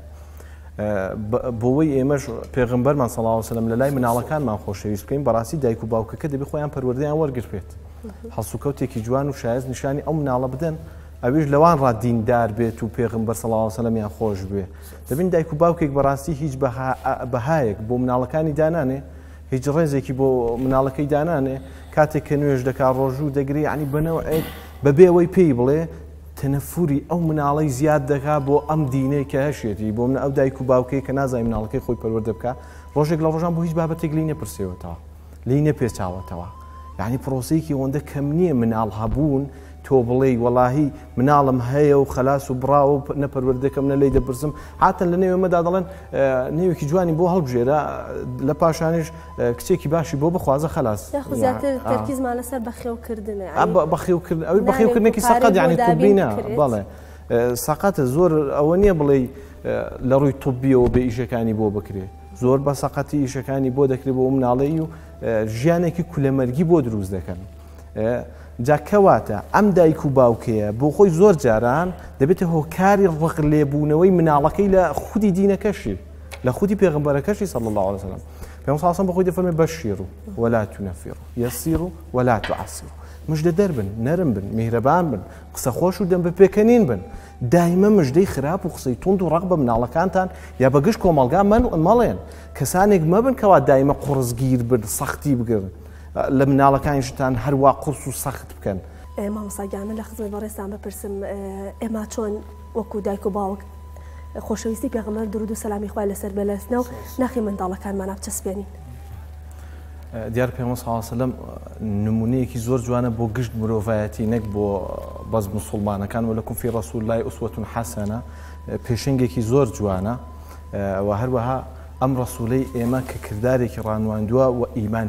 بۆەوەی ئێمەش پێغەمبەرمان صلی الله علیه و سلم لە لای مناڵەکانمان خۆشەویست بکەین بەڕاستی دایک و باوکەکە دەبێ خۆیان پەروەردەیان وەرگرت هەڵسوکەوتێکی جوان و شایست نیشانی ئەو مناڵە بدەن ئەویش لەوان ڕا دیندار بێت و پێغەمبەر صلی الله علیه و سلم یان خۆش بێ دەبین دایک و باوکێک بەڕاستی هیچ بەهایەک بۆ مناڵەکانی دانانێ هیچ ڕێزێکی بۆ مناڵەکەی دانانێ کاتێک کە نوێژ دەکات ڕۆژوو دەگری ینی بەنەوەیەک بەبێ ئەوەی پێی بڵێ تەنەفوری ئەو مناڵەی زیاد دەکات بۆ ئەم دینەی کە هەشێتی بۆ من ئەو دایک و باوکەی کە نازای مناڵەکەی خۆی پەروەردە بکە ڕۆژێک لە ڕۆژان بۆ هیچ بابەتێک لی نەپرسێوەتەوە لی نەپێچاوەتەوە یعنی پرۆسەیەکی ئەوەندە کەم نییە مناڵ هەبوون تۆ بڵێ وەڵاهی مناڵم هەیە و خەلاس و بڕاو نەپەروەردەکەم نە لی دەپرسم هاتن لە نێوەمەدا دەڵێن نێوێکی جوانی بۆ هەڵبژێرە لە پاشانش کچێکی باشی بۆ بخوازە خەلاس
زیاتر تەرکیزمان لەسەر بەخێوکردنە
بەخێوکردن ئەوەی بەخێوکردنێکی سەقەت یعنی توبینە بەڵێ سەقەتە زۆر ئەوە نییە بڵێ لە ڕووی توبیەوە بێ ئیشەکانی بۆ بکرێ زۆر بە سەقەتی ئیشەکانی بۆ دەکرێت بۆ مناڵەی و ژیانێکی کولەمەرگی بۆ دروست دەکەن جاکەواتە ئەم دایک و باوکەیە بۆ خۆی زۆر جاران دەبێتە هۆکاری ڕق لێبوونەوەی مناڵەکەی لە خودی دینەکەشی لە خودی پێغەمبەرەکەشی صلی الله علیه وسلم پێغەمبەر صلی الله علیه وسلم بەخۆی دەفەرمێ بەشیروا ولا تنفروا يسروا ولا تعسروا مژدە دەربن نەرم بن میهرەبان بن قسە خۆش و دەم بە پێکەنین بن دایمە مژدەی خراپ و قسەی توند و ڕق بە مناڵەکانتان یا بەگشت کۆمەڵگا مەڵێن کەسانێک مەبن کەوا دایمە قوڕزگیر بن سەختی بگرن لە مناڵەکانیشتان هەروە قورس و سەخت بکەن
مامۆستاگیان من لە خزمەت بەڕێستان بپرسم ئێمە چۆن وەکو دایک و باوک خۆشەویستی پێغەمبەر درود و سەلامی خوای لەسەر بێ لە سنە و ناخی منداڵەکانمان بچەسپێنین
دیار پێغەمبەر صلی الله علیه وسلم نمونەیەکی زۆر جوانە بۆ گشت مرۆڤایەتی نەک بۆ بەس موسڵمانەکان ولەکم فی رسول الله ئوسوة حەسەنە پێشەنگێکی زۆر جوانە و هەروەها ئەم ڕەسوولەی ئێمە کە کردارێکی ڕانواندووە و ئیمان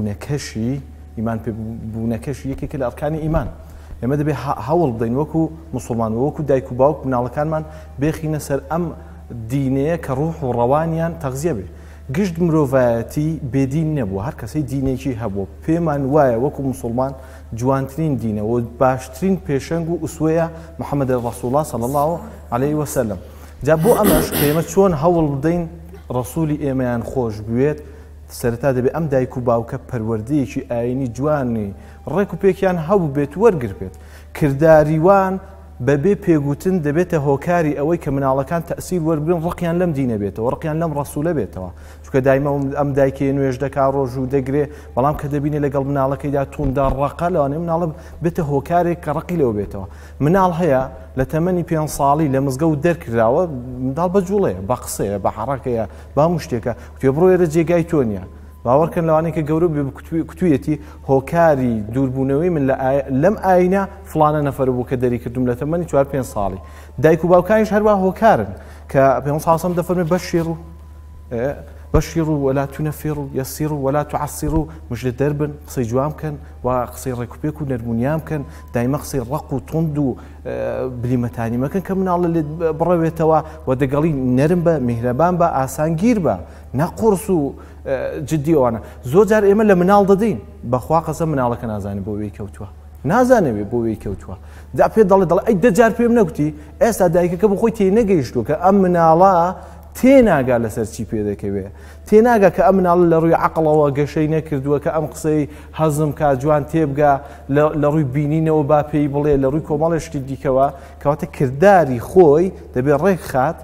پێبوونەکەشی یەکێکە لە ئەرکانی ئیمان ئێمە دەبێت هەوڵ بدەین وەکو موسڵمان وەکو دایک و باوک مناڵەکانمان بێخینە سەر ئەم دینەیە کە ڕوح و ڕەوانیان تەغزیە بێ گشت مرۆڤایەتی بێدین نەبووە هەر کەسەی دینێکی هەبووە پێمان وایە وەکو موسڵمان جوانترین دینە و باشترین پێشەنگ و ئوسوەیە محەممەد ڕەسوڵ الله صلی الله علیه وسلم جا بۆ ئەمەش کە ئێمە چۆن هەوڵ بدەین ڕەسوولی ئێمەیان خۆش بوێت سەرەتا دەبێت ئەم دایک و باوکە پەروەردەیەکی ئاینی جوانی ڕێک و پێکیان هەبوو بێت وەرگر بێت کرداریوان بەبێ پێگوتن دەبێتە هۆکاری ئەوەی کە مناڵەکان تەسیر وەربگرن ڕقیان لەم دینە بێتەوە ڕقیان لەم ڕەسوولە بێتەوە چونکە دایمە ئەم دایکێ نوێژ دەکا ڕۆژ و دەگرێ بەڵام کە دەبینێ لەگەڵ مناڵەکەیدا تووندا ڕقە لەوانێ مناڵە بێتە هۆکارێک کە ڕقی لەوە بێتەوە مناڵ هەیە لە تەمەنی 5 ساڵی لە مزگەوت دەرکراوە منداڵ بە جوڵەیە بە قسەیە بە حەڕەکەیە با هەموو شتێکە کوتێ بڕۆ ئێرە جێگای تۆ نییە باوەڕکەن لەوانەیە کە گەورە کوتوویەتی هۆکاری دووربوونەوەی من لەم ئاینە فڵانە نەفەر بوو کە دەری کردوم لە تەمەنی 4-5 ساڵی دایک و باوکانیش هەروە هۆکارن کە پێغەمبەر صلی الله علیه وسلم دەفەرمێ بەشیروا ولا تنفروا يسروا ولا تعسروا مژدە دەربن قسەی جوان بکەن و قسەی ڕێکوپێک و نەرمونیان بکەن دایمە قسەی ڕق و توند و بلیمەتانی مەکەن کە مناڵە لێت بڕەوێتەوە و دەگەڵی نەرم بە میهرەبان بە ئاسانگیر بە نەقورس و جددی ئەوانە زۆر جار ئێمە لە مناڵ دەدەین بەخوا قەسە مناڵەکە نازانێت بۆ وێی کەوتووە نازانەوێت بۆ وێی کەوتووە دا پێ دەڵێ ئەی دەجار پێم نەگوتی ئێستا دایکەکە بە خۆی تێنەگەیشتووە کە ئەم مناڵە تێناگا لەسەر چی پێ دەکەوێت تێناگا کە ئەم مناڵ لە ڕووی عەقڵەوە گەشەی نەکردووە کە ئەم قسەی هەزم کا جوان تێبگا لە ڕووی بینینەوە با پێی بڵێ لە ڕووی کۆمەڵی شتی دیکەوە کەواتە کردداری خۆی دەبێت ڕێک خات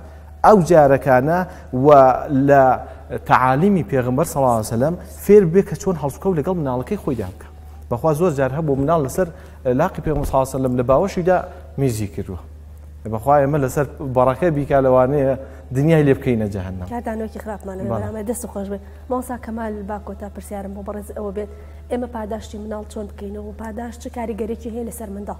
ئەو جارەکانە و لە تعالیمی پێغمبەر صلی الله علیه وسلم فێر بێ کە چۆن هەڵسوکەوت لەگەڵ مناڵەکەی خۆیدا بکە. بەخوا زۆر جار هەبوو مناڵ لەسەر لاقی پێغمبەر صلی الله علیه وسلم لە باوەشیدا میزی کردووە. بەخوا ئێمە لەسەر بەڕەکە بیکا لەوانەیە دنیای لێ بکەینە جەهەنەم.
کاتانەوەکی خراپمانە بەرامە دەست خۆش بێت. مامۆستا کەمال باکۆتا پرسیارم بۆ بەڕێز ئەوە بێت ئێمە پاداشتی مناڵ چۆن بکەینەوە و پاداش چ کاریگەرێکی هەیە لەسەر منداڵ؟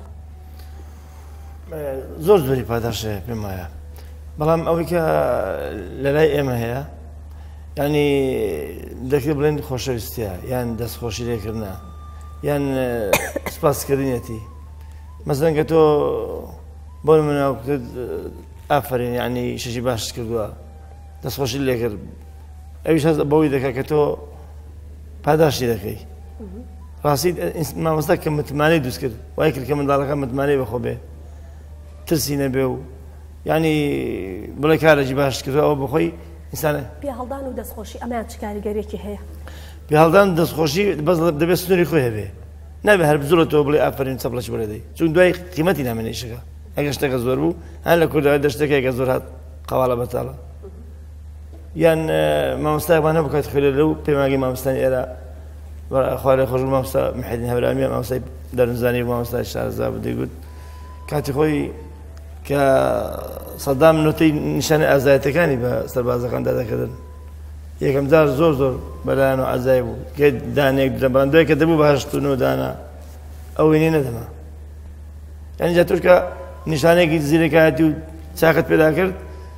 زۆر زۆری پاداشەیە پێم وایە، بەڵام ئەوەی کە لەلای ئێمە هەیە ینی دەکرێت بڵێن خۆشەویستیە یان دەستخۆشی لێکردنا یان سپاسکردنیەتی. مەسەڵەن کە تۆ بۆ نمونە کرد ئافرین ینی شەشی باشت کردووە دەستخۆشی لێ کرد، ئەویش هەست بەوەی دەکات کە تۆ پاداشتی دەکەی. ڕاستی مامۆستا کە متمانەی دروست کرد وای کرد کە منداڵەکە متمانەی بەخۆ بێ، ترسی نەبێ و ینی بڵێ کارێکی باشت کردووە ئەوە بەخۆی ئینسانە.
پێهەڵدان و دەستخۆشی ئەمەیان چ کاریگەرێکی هەیە؟
پێهەڵدان دەستخۆشی بەس دەبێت سنووری خۆی هەبێ، نابێ هەر بزۆرەوە بڵێ ئافرین چەپڵەش بۆ دەی، چون دوای قیمەتی نامێنێ شەکە. ئەگەر شتێکە زۆر بوو هەر لە کوردەوە دەشتێکێکە زۆر هات قەواڵە بەتاڵە. یان مامۆستایەکمان هەبوو کات خوێنە لەو پەیمانگەی مامۆستای ئێرە خوا لێ خۆش بوو مامۆستا محەدین هەبرامیان مامۆستای دەرونزانی مامۆستای شارەزا بوو دەیگوت کاتی خۆی کە سەدام نوتەی نیشانەی ئازایەتەکانی بە سەربازەکاندا دەکردن. یەکەم جار زۆر زۆر بەلایەن و ئازای بوو کە دانێک دەبان دوای کە دەبوو بە 89 دانا ئەوەی نێ نەدەما. یعنی جا تۆشکە نیشانێکی زیرەکایەتی و چاکت پێدا کرد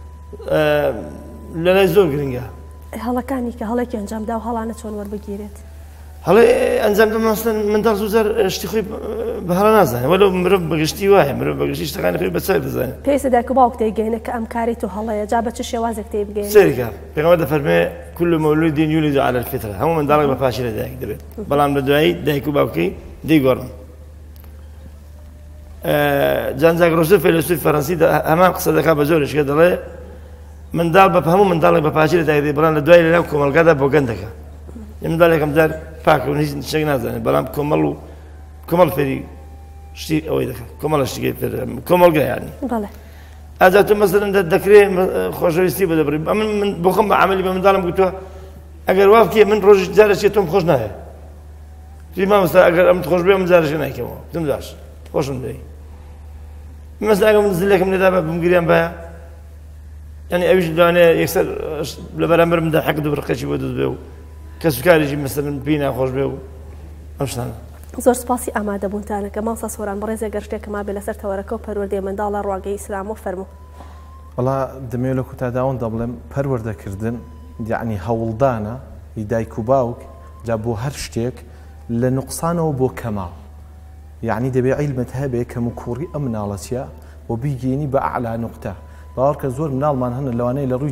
لەلای زۆر گرنگە.
هەڵەکانی کە هەڵێکی ئەنجامدا و هەڵانە چۆن وەربگیرێت؟
هەڵێ ئەنجامدا مەسەڵەن منداڵ زوو شتی خۆی بە هەڵە نازانێت، وەلو مرۆڤ بەگشتی وایە مرۆڤ بەگشتی شتەکانی خۆی بەچاک دەزانێت.
پێویستە دایک و باوک تێگەێنێت کە ئەم کاری تو هەڵەیە جا بە چ شێوازێک تێبگەێنێت؟
سێریکە پێغەمبەر دەفەرمێ كل مولود يولد على الفطرة، هەموو منداڵێک بە پاشی لە دایک دەبێت، بەڵام لە دوایی دایک و باوکەی دەیگۆڕن. جان جاک ڕۆژۆ فەیلسوفی فەڕەنسی هەمان قسە دەکات بە زۆرش کە دەڵێ منداڵ بە هەموو منداڵێک بە پاشی لە دایک دەبێت، بەڵام لە دوای لەناو کۆمەڵگادا بۆ گەندەکە. منداڵێکم جار پاکە و هیچ شتێک نازانێت، بەڵام کۆمەڵ فێری شتی ئەوەی دەکات، کۆمەڵە شتێکی فێر کۆمەڵگا یانی.
بەڵێ
ئاجا تۆ مەسەڵەن دەکرێت خۆشەویستی بە دەبڕی. من بۆ خۆم بە عەمەلی بە منداڵم گوتووە ئەگەر وا بکێ من ڕۆژی جارێکی تۆم خۆش نایە. توی مامۆستا ئەگەر ئەمت خۆش بێ من جارێکی نایکەمەوە، دم باش خۆشم دەی. مەسەڵەن ئەگەر من زلێکم لێدا بە بمگریان بایە ینی ئەویش لەوانەیە یەکسەر لە بەرامبەر مندا حەق دووڕقێکی بۆ دەست بێ و کەسوکارێکی مەسەڵەن پێی ناخۆش بێ و ئەم شتانە.
زۆر سپاسی ئامادەبوونتانەکە مامۆستا سۆران بەڕێز ئەگەر شتێکما بێ لەسەر تەوەرەکە و پەروەردەی منداڵە ڕواگەی ئیسلام و فەرموو.
وەڵا دەمەوێت لە کوتاداوەن دەبڵێم پەروەردەکردن یعنی هەوڵدانە دایک و باوک جا بۆ هەر شتێک لە نوقسانەوە بۆ کەماڵ، یعنی دەبێ عیلمت هەبێ کە مکوڕی ئەم مناڵەتیە و بیگەینی بە ئەعلا نوقتە. باوەڕ کە زۆر مناڵمان هەن لەوانەیە لە ڕووی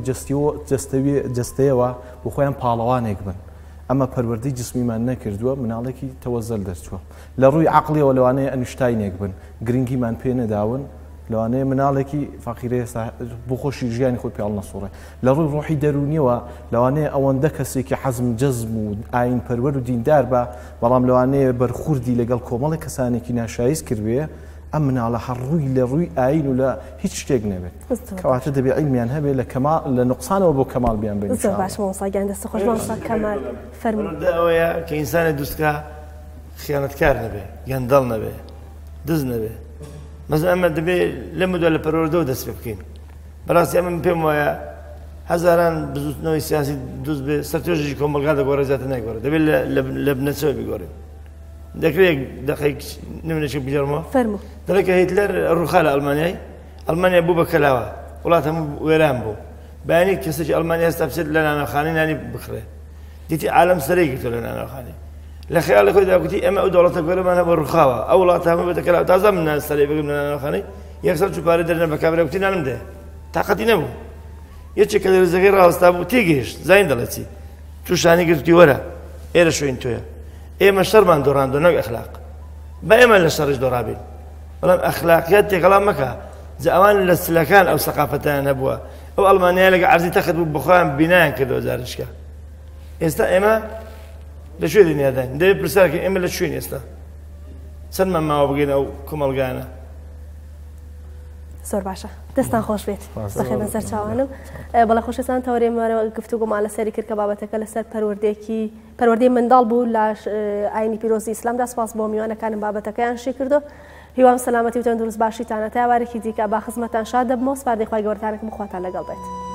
جەستەیەوە بۆ خۆیان پاڵەوانێک بن، ئەمە پەروەردەی جسمیمان نەکردووە، مناڵێکی تەوەزەل دەرچووە. لە ڕووی عەقڵیەوە لەوانەیە ئەنیشتاینێک بن، گرنگیمان پێ نەداون، لەوانەیە مناڵێکی فەقیرەیە بۆ خۆشی ژیانی خۆی پێڵ نەسوڕێ. لە ڕووی ڕۆحی دەرونیەوە لەوانەیە ئەوەندە کەسێکی حەزم جەزم و ئاین پەروەر و دیندار بە، بەڵام لەوانەیە بەرخوردی لەگەڵ کۆمەڵی کەسانێکی ناشایست کردوێ، ئەم مناڵە هەڕووی لە ڕووی ئاین و لە هیچ شتێک نەبێت. کەواتە دەبێ عیلمیان هەبێ لە نوقسانەوە بۆ کەماڵ بیان بێن.
زۆر باش مامۆستاگیان دەست خۆش. مامۆستا کەمال فەرموو.
ئەوەیە کە ئینسانە دووستکە خیانەتکار نەبێ، گەندەڵ نەبێ، دز نەبێ. مەسەڵەن ئەمە دەبێت لەم دوای لە پەروەردەوە دەست پێ بکەین. بەڕاستی ئەمە پێم وایە هەزاران بزوتنەوەی سیاسی دروست بێ سەرتۆژێکی کۆمەڵگا دەگۆڕێ زیاتر نایگۆڕێت، دەبێت لە بنەچەوە بگۆڕێن. دەکرێت دقیق نمونەیەک بگەڕمەوە.
فەرموو.
دەڵێت کە هیتلەر ڕووخا لە ئەڵمانیا بوو بە کەلاوە، وڵات هەموو وێران بوو، بەیانی کەسێکی ئەڵمانیا هەستا بچێت لە نانەخانەی نانی بخرێ. دیتی عالەم سەرەی گرتووە لە نانەخانەی. لە خەیاڵی خۆی داگوتی ئەمە ئەو دەوڵەتە گەورەمانە بە ڕووخاوە، ئەو وڵات هەموو بێتە کەلاوە، تازە من سەرەی بگرم لە نانەخانەی یەکسەر چووپارە دەرنە بە کابرا گوتی نانم دێ، تاقەتی نەبوو. یەکێک کە لە ڕێزەکەی ڕاوەستا بوو تێگەیشت، زین دەڵێت چی؟ تووشانی گرتی وەرە ئێرە شوێن تۆیە. ئێمە شەرمان دۆڕاندۆ نەک ئەخلاق. بە ئێمە لە شەڕش دۆڕابین، بەڵام ئەخلاقیات تێکەڵام مەکە. جا ئەوان لە سلەکان ئەو سەقافەتیان هەبووە، ئەو ئەڵمانیا لەگە عەرزی تەخت بوو بەخۆیان بینایان کردەوە جارشکە. ئێستا ئێمە لەکوێ دنیاداین؟ دەبێت پرسیارکە ئێمە لە کوێین ئێستا؟ چەندمان ماوە بگەین ئەو کۆمەڵگانە؟
زۆر باشە دەستان خۆش بێت سەخێ بەسەر چاوانم بەڵێ خۆشەسان تەورێمانەوە گفتوگۆمان لەسەری کرد کە بابەتەکە لەسەر پەروەردەی منداڵ بوو لە ئاینی پیرۆزی ئیسلامدا سپاس بۆ میوانەکانم بابەتەکەیان شی کردو هیوام سەلامەتی و تەندروست باشیتانە تا وارێکی دیکە با خزمەتان شاد دەبمەوە سپاردەی خوای گەورەتانێکم خواتان لەگەڵ بێت.